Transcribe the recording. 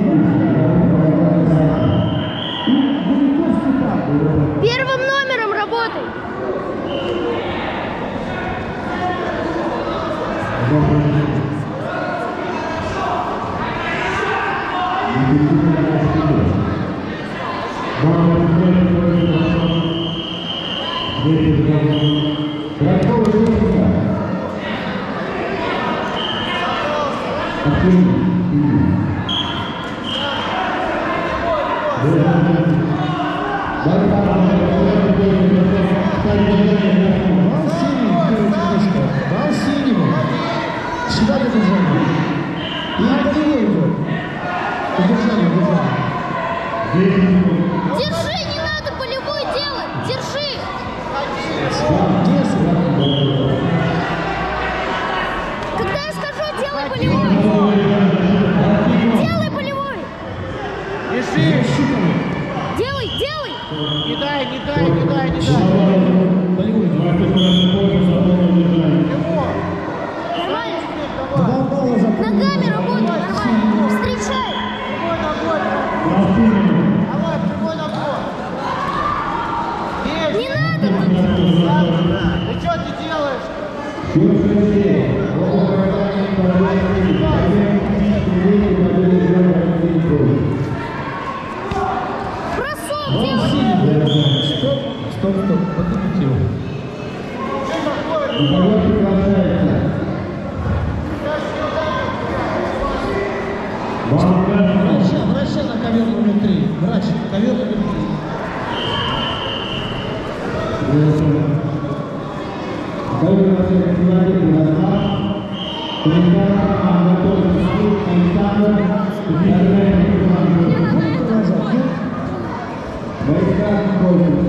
Первым номером работай. Сюда для движения. И полевой идет. Удержание. Держи, не надо полевой делать. Держи. Когда я скажу, делай полевой. Делай полевой. Держи. Делай. Не дай. Полевой идет. Ногами работай, нормально. Встречай. Давай, прямой ногой. Не надо. Ты что ты делаешь? Бросок делай. Стоп. Поднимите его. Врача на ковер номер 3. Врач, ковер номер 3. Не надо.